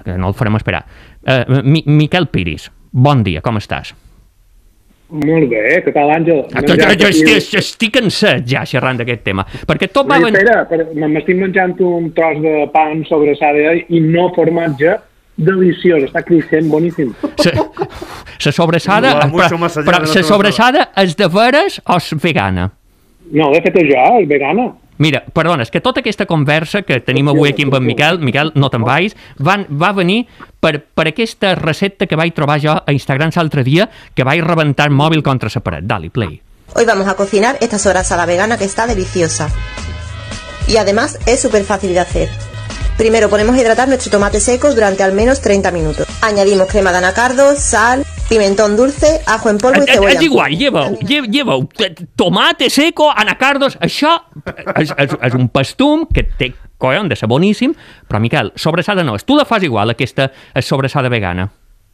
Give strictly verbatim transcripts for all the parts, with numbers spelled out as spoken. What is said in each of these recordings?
que no el farem esperar. Uh, Mi Miquel Piris, bon dia, com estàs? Molt bé, què tal, Àngel? Estic cansat ja xerrant d'aquest tema, perquè tot va... Espera, m'estic menjant un tros de pa amb sobrassada i no formatge, deliciós, està creixent, boníssim. La sobrassada... Però la sobrassada és de veres o és vegana? No, l'he fet jo, és vegana. Mira, perdona, és que tota aquesta conversa que tenim avui aquí amb en Miquel, Miquel, no te'n vais, van, va venir per, per aquesta recepta que vaig trobar jo a Instagram l'altre dia, que vaig rebentar el mòbil contra la paret. Dale, play. Hoy vamos a cocinar esta sobrasada vegana que está deliciosa. Y además es súper fácil de hacer. Primero ponemos a hidratar nuestros tomates secos durante al menos treinta minutos. Añadimos crema de anacardos, sal, pimentón dulce, ajo en polvo y cebolla. És igual, lleveu, lleveu tomate seco, anacardos, això és, és, és un pastum que té collon de ser boníssim, però Miquel, sobrassada no és. Tu la fas igual, aquesta sobrassada vegana?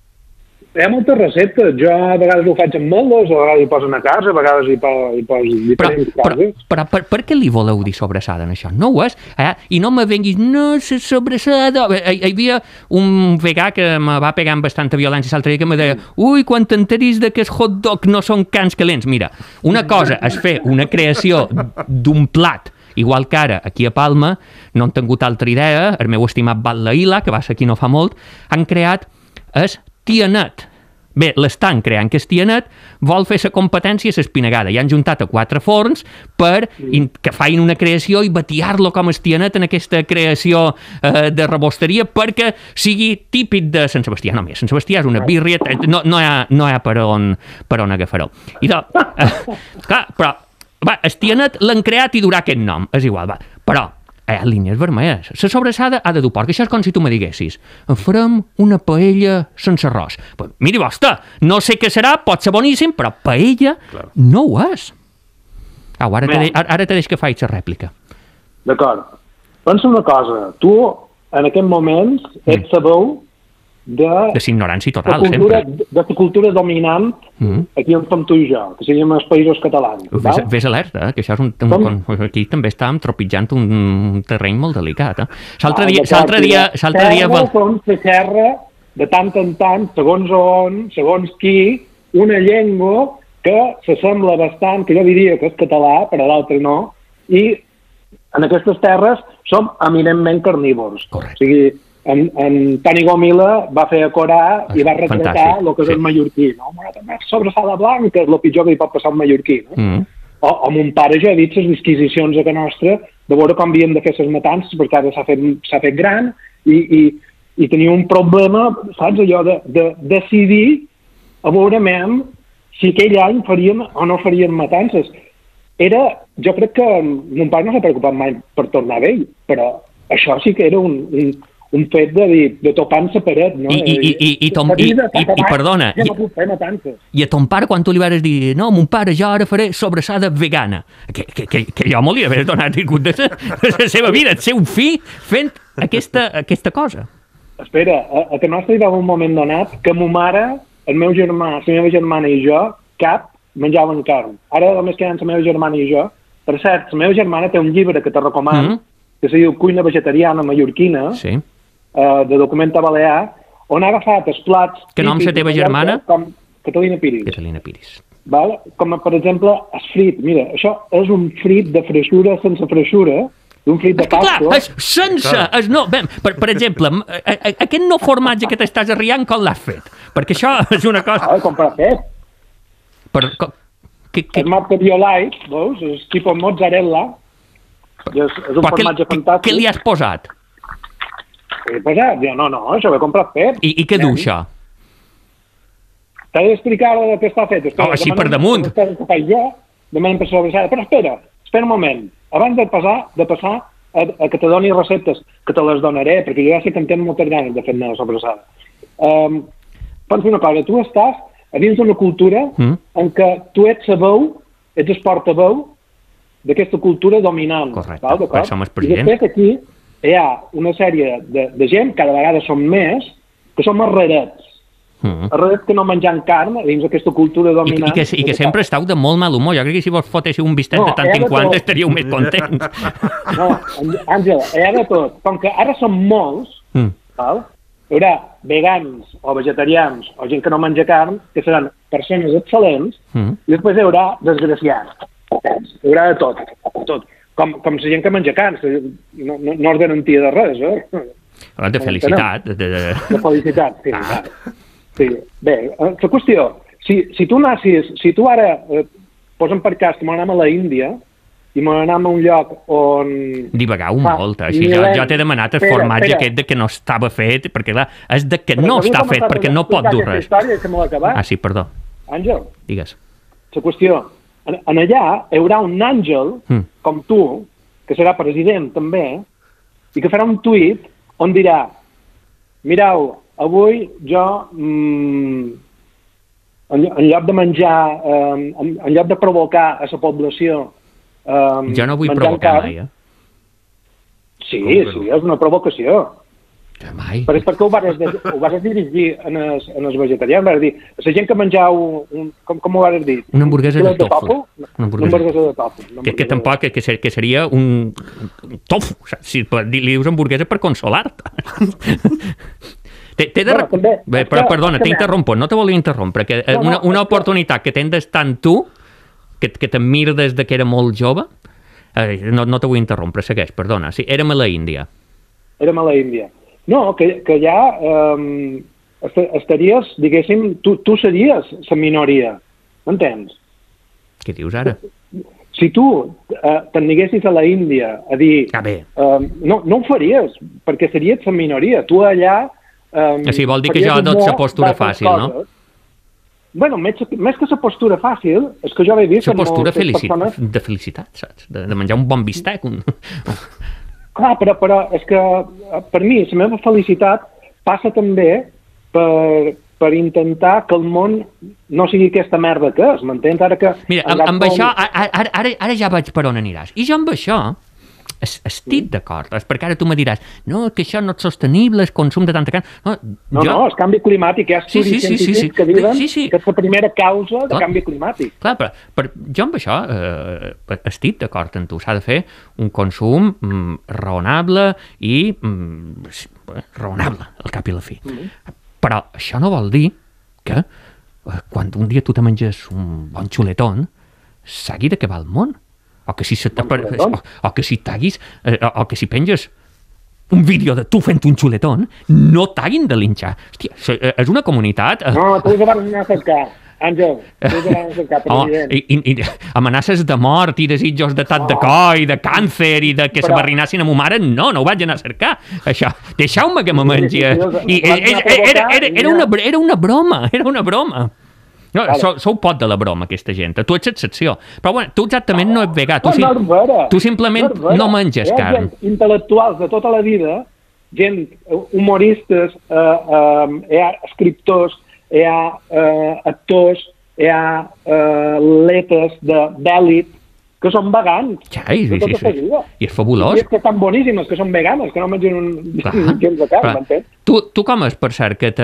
Hi ha moltes receptes. Jo a vegades ho faig amb moldos, a vegades hi poso una casa, a vegades hi poso, hi poso diferents però, coses. Però, però per, per què li voleu dir sobrassada en això? No ho és? Eh? I no me venguis, no, la sobrassada... Hi, hi havia un vegà que me va pegar amb bastanta violència l'altre dia que me deia ui, quan t'enteris de que els hot dog no són cans calents. Mira, una cosa és fer una creació d'un plat igual que ara, aquí a Palma, no han tingut altra idea, el meu estimat Val Laïla, que va ser aquí no fa molt, han creat es Tianet. Bé, l'estan creant que és Tianet, vol fer la competència a l'espinagada. I han juntat a quatre forns per que facin una creació i batiar-lo com es Tianet en aquesta creació eh, de rebosteria perquè sigui típic de Sant Sebastià. No, més, Sant Sebastià és una bírria, no, no, hi ha, no hi ha per on, per on agafar-ho. I doncs, eh, clar, però, va, el Tianet l'han creat i durà aquest nom, és igual, va. Però, hi ha línies vermelles. La sobrassada ha de dur porc. Això és com si tu me diguessis farem una paella sense arròs. Pues, miri vostè, no sé què serà, pot ser boníssim, però paella claro. No ho és. Au, ara, te, ara, ara te deix que faig la rèplica. D'acord. Pensa una cosa. Tu, en aquest moment, ets sabeu de... De ignorància total, de cultura, sempre. De la cultura dominant mm. aquí on som tu i jo, que siguem els països catalans. Ves, ves alerta, eh? Que això és un... un aquí també estàvem tropitjant un terreny molt delicat. Eh? L'altre dia... L'altre dia... L'altre dia... Serra, se xerra de tant en tant, segons on, segons qui, una llengua que s'assembla bastant, que jo diria que és català, però l'altre no, i en aquestes terres som eminentment carnívors. Correcte. O sigui, En, en Toni Gomila va fer a Corà i va retratar el que és sí. el mallorquí. No? Sobrassada blanca és el pitjor que hi pot passar un mallorquí. No? Mm. O, o mon pare ja ha dit les disquisicions a que nostra de veure com havíem de fer les matances perquè ara s'ha fet, s'ha fet gran i, i, i tenia un problema, saps, allò de, de decidir a veure mem si aquell any faríem o no faríem matances. Era, jo crec que mon pare no s'ha preocupat mai per tornar a ell, però això sí que era un... un un fet de dir, de topar-se paret, no? I, i, i, i, i, tom, i, i, i perdona, ja no i, i a ton pare quan tu li vas dir no, mon pare, jo ara faré sobrassada vegana, que, que, que, que jo me li haver donat de, de la seva vida, el seu fill fent aquesta, aquesta cosa. Espera, a, a que nostre hi va un moment donat que mo mare, el meu germà, la meva germana i jo, cap, menjaven carn. Ara només queden la meva germana i jo. Per cert, la meva germana té un llibre que te recomano, mm. que se diu Cuina vegetariana mallorquina, sí. Uh, de Documenta Balear, on ha agafat els plats... Que nom la teva germana? Com Catalina Piris. Catalina Piris. Val? Com, per exemple, el frit. Mira, això és un frit de freixura sense freixura, un frit de pasta... Clar, és sense... És no, ben, per, per exemple, aquest no formatge que t'estàs arriant, com l'has fet? Perquè això és una cosa... Ah, com per fet. Per, com, que, que... El marca Biolite, veus? És tipus mozzarella. És, és un Però formatge que, fantàstic. Què li has posat? Què he posat? Jo, no, no, això ho he comprat fet. I, i què du, això? T'he d'explicar el que està fet. Espera, oh, així per damunt. Jo, demanem per sobrassada. Però espera, espera un moment. Abans de passar, de passar a, a que te doni receptes, que te les donaré, perquè jo ja sé que en tens moltes ganes de fer-ne la sobrassada. Um, pensa una cosa, tu estàs a dins d'una cultura mm. en què tu ets sabeu, ets el portaveu d'aquesta cultura dominant. Correcte, val, per som els presidents. I després aquí hi ha una sèrie de, de gent, cada vegada som més, que som arrerets. Mm. Arrerets que no menjant carn dins d'aquesta cultura dominant. I, i, que, i que sempre esteu de molt mal humor. Jo crec que si vos fotéssiu un bistec no, de tant en quant tot. Estaríeu més contents. No, Àngel, hi ha de tot. Com que ara som molts, mm. val? hi haurà vegans o vegetarians o gent que no menja carn, que seran persones excel·lents, mm. i després hi haurà desgraciats. Hi haurà de tot, tot. Com, com la gent que menja carn, no, no, no és garantia de res, eh? De felicitat. De, de... de felicitat, sí. Ah. sí. Bé, la qüestió, si, si tu nassis, si tu ara, eh, posa'm per cas que m'anem a la Índia, i m'anem a un lloc on... Divagau molt, així jo, jo t'he demanat el espera, formatge espera. aquest de que no estava fet, perquè clar, és de que però no està fet, perquè no pot dur res. Que ah, sí, perdó. Àngel, digues. La qüestió, en, en allà hi haurà un àngel, mm. com tu, que serà president també, i que farà un tuit on dirà, mireu, avui jo, mm, en, en lloc de menjar, eh, en, en lloc de provocar a la població Um, jo no vull provocar car... mai, eh? Sí, sí, és una provocació. Ja mai. Però és perquè ho vas, de, ho vas dirigir en els, en els vegetarians, vas dir, la gent que menjau, un, com, com ho vas dir? Una hamburguesa de tofu. tofu? Una hamburguesa de tofu. Que, que tampoc, que, que seria un tofu, si li dius hamburguesa per consolar-te. T'he de... Bueno, també, Bé, però, perdona, t'interrompo, no te volia interrompre, que no, una, una oportunitat que tens d'estar tu, que, que t'admiro des que era molt jove, eh, no, no te vull interrompre, segueix, perdona, sí, érem a la Índia. Érem a la Índia. No, que, que ja eh, estaries, diguéssim, tu, tu series la minoria, m'entens? Què dius ara? Si tu eh, te'n diguessis a la Índia a dir... Ah, bé. Eh, no, no ho faries, perquè series la minoria. Tu allà... Eh, sí, vol dir que jo adot la postura fàcil, no? Bueno, més, més que la postura fàcil, és que jo he vist... La postura felici... persones... de felicitat, saps? De, de menjar un bon bistec. Un... Clar, però, però és que per mi la meva felicitat passa també per, per intentar que el món no sigui aquesta merda que és, m'entens? Ara que... Mira, amb, amb això, ara, ara, ara ja vaig per on aniràs. I jo amb això... estic d'acord, perquè ara tu me diràs no, que això no és sostenible, el consum de tanta carn. No, no, jo... no, el canvi climàtic, hi ha estudis sí, sí, sí, científics sí, sí. que diuen sí, sí. que és la primera causa de no. canvi climàtic. Clar, però, però jo amb això eh, estic d'acord amb tu, s'ha de fer un consum mm, raonable i mm, raonable, al cap i la fi. Mm-hmm. Però això no vol dir que eh, quan un dia tu te menges un bon xuletón s'hagi d'acabar el món. O que si, se o, o que si taguis, eh, o que si penges un vídeo de tu fent un xuletón, no t'haguin de linxar. Hòstia, és una comunitat... Eh... No, tu vas anar a cercar, Àngel, tu vas anar a cercar, president. Oh, i, i, amenaces de mort i desitjos d'atac oh. de cor i de càncer i de que Però... se barrinassin a mo mare, no, no ho vaig anar a cercar, això. Deixeu-me que me mengi. I, era, era, era, era, una, era una broma, era una broma. No, vale. sou, sou pot de la broma, aquesta gent. Tu ets excepció. Però bueno, tu exactament no ets vegà. Tu, no, no vera, tu simplement no, no menges carn. Hi ha gent intel·lectuals de tota la vida, gent, humoristes, eh, eh, hi ha escriptors, hi ha eh, actors, hi ha eh, atletes d'èlit que són vegans. Ja, i, i, i, i és fabulós. I és que estan boníssimes, que són veganes, que no mengen un gens de carn, m'entens? Tu, tu com és, per cert, que te...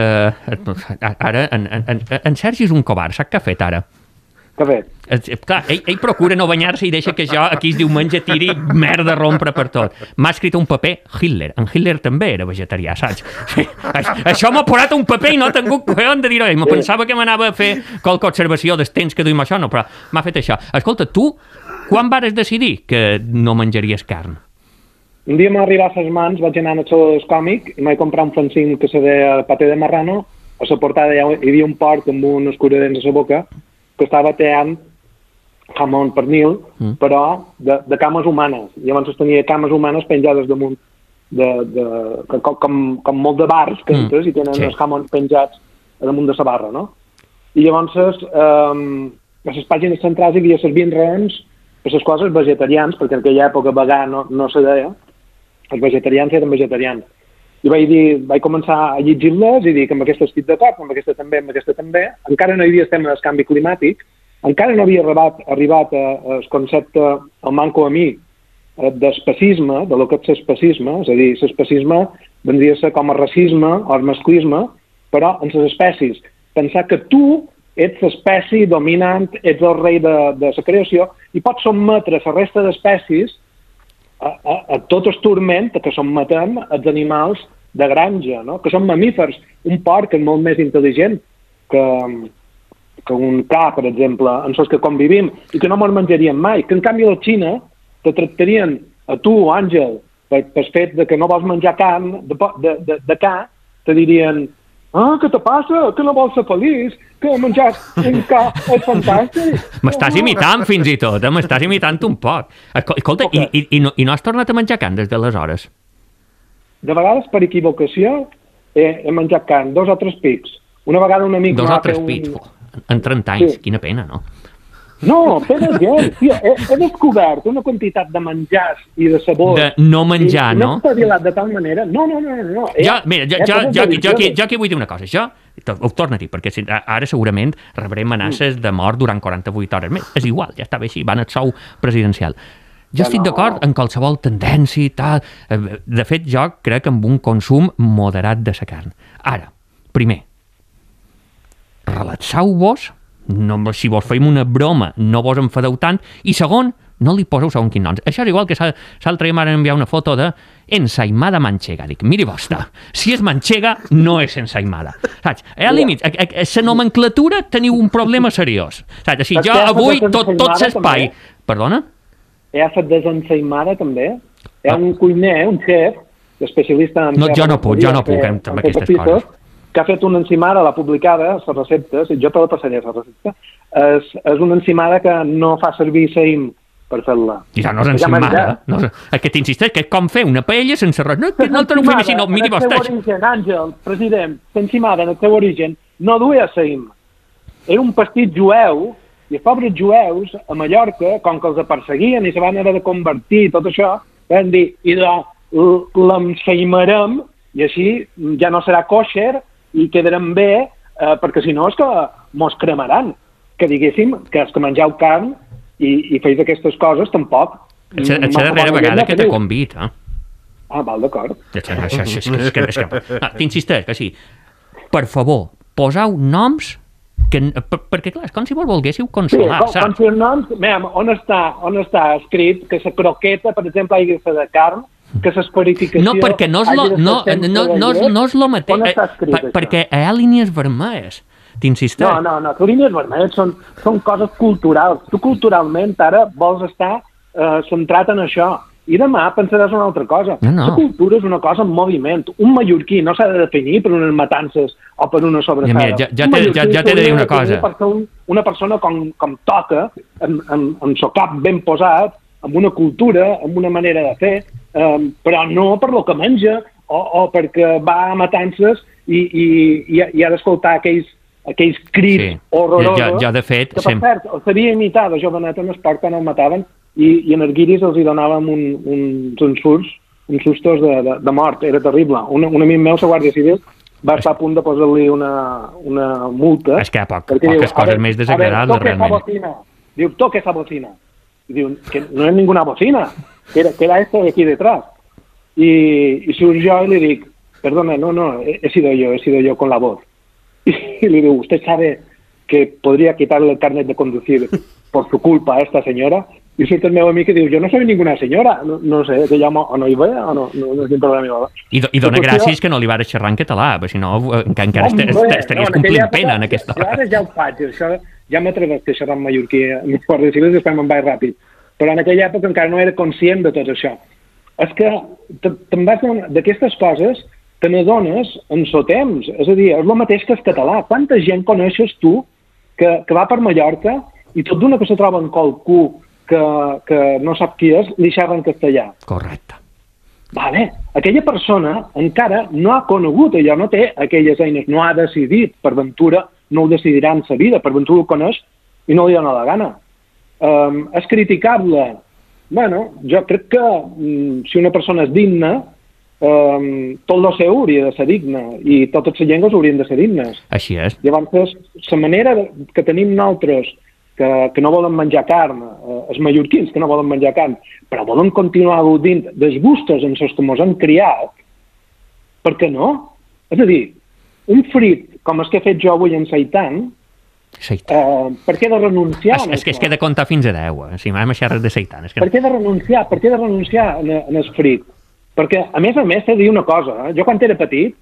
ara, en, en, en Sergi és un covard, sap què ha fet ara? Què ha fet? Clar, ell, ell procura no banyar-se i deixa que jo aquí es diumenge tiri merda rompre per tot. M'ha escrit un paper Hitler. En Hitler també era vegetarià, saps? Això m'ha posat un paper i no he tingut collons de dir-ho. Me pensava que m'anava a fer qualque observació dels temps que duim això, no, però m'ha fet això. Escolta, tu, quan vares decidir que no menjaries carn? Un dia m'ha arribat a les mans, vaig anar al saló del còmic i m'he comprat un fanzine que se deia Paté de Marrano. A la portada hi havia un porc amb un escuradents a la boca que estava teant jamón pernil, mm. però de, de cames humanes. Llavors tenia cames humanes penjades damunt, de, de, com, com, com molt de bars, que mm. entres, i tenen sí. els jamons penjats damunt de la barra, no? I llavors, eh, a les pàgines centrals hi havia les vint raons per les coses vegetarians, perquè en aquella època vegà no, no se deia, els vegetarians eren vegetarians. I vaig, dir, vaig començar a llegir-les i dir que amb aquesta estic d'acord, amb aquesta també, amb aquesta també. Encara no hi havia estem en el canvi climàtic, encara no havia arribat, arribat al concepte, al manco a mi, d'especisme, de lo que és l'especisme, és a dir, l'especisme vendria a ser com a racisme o el masclisme, però en les espècies. Pensar que tu ets l'espècie dominant, ets el rei de, de la creació i pots sotmetre la resta d'espècies a, a, a tot el turment que sotmetem els animals de granja, no? Que són mamífers. Un porc és molt més intel·ligent que, que un ca, per exemple, en els que convivim, i que no ens menjarien mai. Que en canvi a la Xina te tractarien a tu, Àngel, per, per fet de que no vols menjar carn de, de, de, de ca, te dirien: ah, què te passa? Que no vols ser feliç? Que menjar un ca és fantàstic? M'estàs imitant fins i tot, eh? M'estàs imitant un poc. Escolta, okay. i, i, i, no, i no has tornat a menjar carn des d'aleshores? De vegades, per equivocació, he, he menjat carn, dos o tres pics. Una vegada un amic... Dos o tres un... pics? En trenta anys, sí. Quina pena, no? No, pena gent. Tio, he, he descobert una quantitat de menjars i de sabors... De no menjar, i, no? No espavilat de tal manera. No, no, no, no. He, jo, mira, jo, jo, jo, jo, jo, aquí, jo aquí vull dir una cosa. Jo, ho torno a dir, perquè ara segurament rebré amenaces de mort durant quaranta-vuit hores més. És igual, ja estava així, van al sou presidencial. Jo estic d'acord en qualsevol tendència i tal. De fet, jo crec en un consum moderat de la carn. Ara, primer, relaxeu-vos, no, si vos feim una broma, no vos enfadeu tant, i segon, no li poseu segon quin noms. Això és igual que l'altre dia m'han enviat una foto de ensaïmada manxega. Dic, miri vostè, si és manxega, no és ensaïmada. Saps? A límits, a la nomenclatura teniu un problema seriós. Saps? Així, jo avui tot, tot l'espai... Perdona? Hi ha fet desensaïmada, també? Hi ha un cuiner, un xef, especialista en... No, jo no puc, jo no puc amb aquestes coses. Que ha fet una encimada, l'ha publicada, la recepta, jo te la passaré, la recepta, és, és una encimada que no fa servir saïm per fer-la. Ja no és encimada. No, que t'insisteix, que és com fer una paella sense res. No, que no te no fem així, no, miri vostè. En el seu origen, Àngel, president, l'encimada en el seu origen no duia saïm. Era un pastit jueu, i els pobres jueus a Mallorca, com que els perseguien i se van haver de convertir, tot això, van dir, i l'ensaïmarem, i així ja no serà kosher, i quedarem bé, eh, perquè si no és que mos cremaran. Que diguéssim que és que menjau carn i, i feis aquestes coses tampoc. És la darrera vegada que te convida. Ah, val, d'acord. T'insisteix que sí. Per favor, poseu noms que, per, perquè clar, és com si vos volguéssiu consolar, sí, com, com si els noms... Mira, on està, on està escrit que la croqueta, per exemple, hagi de ser de carn, que l'esperificació... No, perquè no és lo, no, no, no, no és lo mateix, eh, per, perquè hi ha línies vermelles, t'insisteix. No, no, no, les línies vermelles són, són coses culturals. Tu culturalment ara vols estar eh, centrat en això, i demà pensaràs una altra cosa. No, no. La cultura és una cosa en moviment. Un mallorquí no s'ha de definir per unes matances o per una sobrassada. Ja, mira, ja, ja, ja, ja t'he de dir una cosa. Un, una persona com, com toca, amb, amb, amb el cap ben posat, amb una cultura, amb una manera de fer, um, però no per lo que menja o, o perquè va a matances i, i, i, i ha d'escoltar aquells, aquells crits sí. horrorosos. Jo, jo, de fet... Que, per sem... cert, el sabia imitar de jovenet en esport quan el mataven i, i en els guiris els hi donàvem un, un, uns surts, uns sustos de, de, de mort. Era terrible. Un, un amic meu, la Guàrdia Civil, va estar a punt de posar-li una, una multa. És que hi ha poc, poques diu, coses més desagradables, realment. Diu, toque esa bocina. Y digo, que no es ninguna bocina, que era, que era esto de aquí detrás. Y, y surgió yo y le digo, perdona, no, no, he, he sido yo, he sido yo con la voz. Y, y le digo, ¿usted sabe que podría quitarle el carnet de conducir por su culpa a esta señora? Y surte el meu amic i diu, jo no soy ninguna senyora, no, no sé, que llamo, o no hi ve, o no, no, no és problema. I, do, i dona gràcies que no li vares xerrar en català, perquè si no encara estaries no, complint pena en aquesta hora. Ara ja ho faig, això ja m'atreveix a xerrar en mallorquí, en els guàrdies civils després me'n vaig ràpid. Però en aquella època encara no era conscient de tot això. És que te'n vas d'aquestes coses, te n'adones en so temps. És a dir, és el mateix que el català. Quanta gent coneixes tu que, que va per Mallorca i tot d'una que se troba en qualcú que, que no sap qui és, li xerra en castellà. Correcte. Vale. Aquella persona encara no ha conegut allò, no té aquelles eines, no ha decidit, per ventura no ho decidirà en sa vida, per ventura ho coneix i no li dona la gana. Um, és criticable. Bueno, jo crec que um, si una persona és digna, um, tot el seu hauria de ser digne i totes les llengües haurien de ser dignes. Així és. Llavors, la manera que tenim nosaltres que, que no volen menjar carn, eh, els mallorquins que no volen menjar carn, però volen continuar gaudint dels gustos en els que ens han criat, per què no? És a dir, un frit com el que he fet jo avui en seitan, eh, per què he de renunciar? És, és que es queda comptar fins a deu, eh? Si m'hem xerrat de seitan. És que... Per què he de renunciar? Per què he de renunciar en, en el frit? Perquè, a més a més, t'he de dir una cosa. Eh? Jo, quan era petit,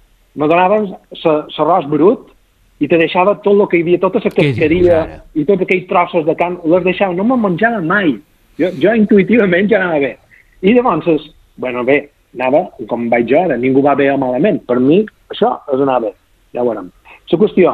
me donaven l'arròs brut i te deixava tot el que hi havia, tota la casqueria i tots aquells trossos de carn, les deixava, no me'n menjava mai. Jo, jo intuïtivament ja anava bé. I llavors, bueno, bé, anava, com vaig jo ara, ningú va bé o malament. Per mi, això és anar bé. Ja ho veurem. La qüestió,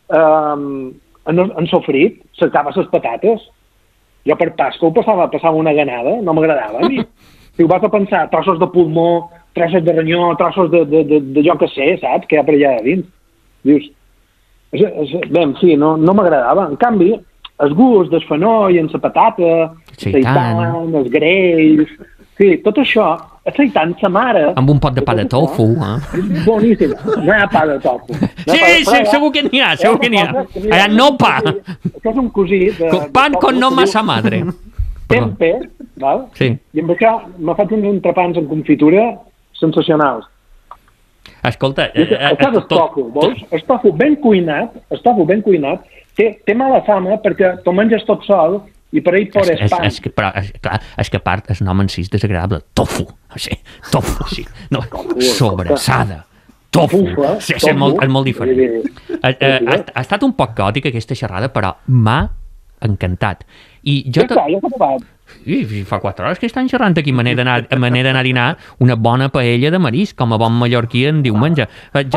eh, en, en sofrit, cercava les patates. Jo per Pasco ho passava, passava una ganada, no m'agradava a mi. Si ho vas a pensar, trossos de pulmó, trossos de ranyó, trossos de, de, de, de jo que sé, saps? Que hi ha per allà dins. Dius, és, és, bé, en fi, no, no m'agradava. En canvi, el gust del fenoll, en la patata, el seitan, els grells, sí, tot això, el seitan, sa mare... Amb un pot de pa de tofu, eh? És boníssim. No hi ha pa de tofu. No sí, pa de... sí, segur que n'hi ha, segur que n'hi ha. Allà no pa. Això és un cosí de... Pan con no massa madre. Tempe, val? Sí. I amb això m'ha fet uns entrepans en confitura sensacionals. Escolta... Eh, eh, això és el tofu, veus? El tofu ben cuinat, el tofu ben cuinat, té, té mala fama perquè t'ho menges tot sol i per ell por és, és pan. És que, però, és, clar, és que a part el nom en si és desagradable. Tofu, o sigui, tofu, sí. No, sobrassada. Tofu, Tofu, sí, sí, és, molt, és molt diferent. Ha, ha, ha estat un poc caòtica aquesta xerrada, però m'ha encantat. I jo ja està, ja s'ha acabat. I, fa quatre hores que estan xerrant aquí, me n'he d'anar a dinar una bona paella de marisc, com a bon mallorquí en diumenge. Jo,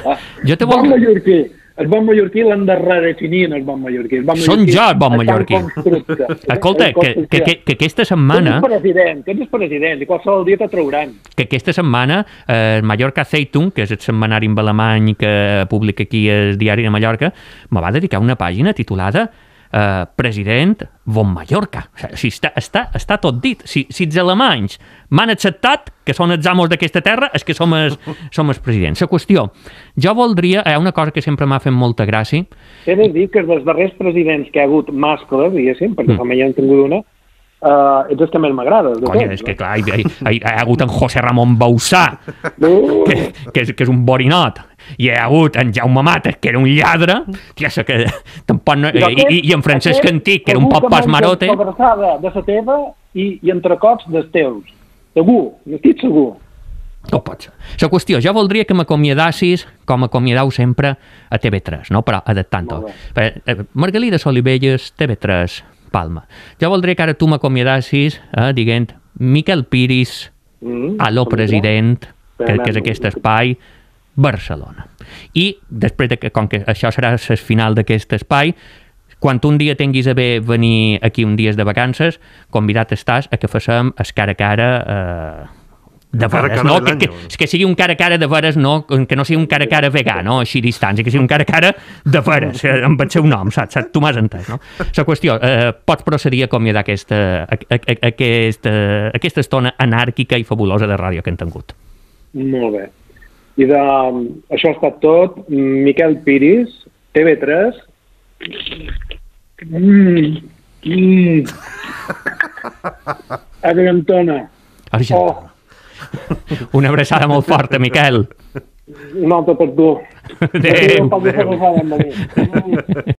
jo te vol... Bon mallorquí. El bon mallorquí l'han de redefinir, el bon mallorquí. El bon Són mallorquí jo el bon mallorquí. Escolta, que, que, que, que aquesta setmana... Que ets president, que ets president, i qualsevol dia te trauran. Que aquesta setmana, eh, Mallorca Zeitung, que és el setmanari en alemany que publica aquí el Diari de Mallorca, me va dedicar una pàgina titulada Uh, president von Mallorca. O sigui, si està, està, està tot dit. Si, si els alemanys m'han acceptat que són els amos d'aquesta terra, és que som els, som els presidents. La qüestió, jo voldria... Hi ha una cosa que sempre m'ha fet molta gràcia. He de dir que dels darrers presidents que hi ha hagut mascles, diguéssim, perquè mm. també ja en tingut una, uh, ets el que més m'agrada. Conya, és que clar, hi, hi, hi, hi ha hagut en José Ramon Bausà, uh. que, que, és, que és un borinot. I hi ha hagut en Jaume Mates, que era un lladre, tia, que tampoc no, i, i, i en Francesc Antich, que era un poc pasmarote. Sobrassada de la teva i, i entrecots dels teus. Segur, n'estic segur. No pot ser. La qüestió, jo voldria que m'acomiadassis, com acomiadau sempre, a T V tres, no? Però adaptant-ho. Margalida Solivelles, T V tres, Palma. Jo voldria que ara tu m'acomiadassis, eh, dient, Miquel Piris, mm, aló president, que, que és aquest espai, Barcelona. I després, de que, com que això serà el final d'aquest espai, quan un dia tinguis a bé venir aquí un dies de vacances, convidat estàs a que facem es cara a cara eh, de veres, no? Que, que, que sigui un cara a cara de veres, no? Que no sigui un cara a cara vegà, no? Així distància, que sigui un cara a cara de veres, amb el seu nom, saps? saps? Tu m'has entès, no? La qüestió, eh, pots procedir a acomiadar aquesta, a, a, a, aquesta, aquesta estona anàrquica i fabulosa de ràdio que hem tingut. Molt bé. I de, això ha estat tot. Miquel Piris, T V tres. Mm, mm. Argentona. Argentona. Oh. Una abraçada molt forta, Miquel. Una altra per tu. Adéu. Adéu.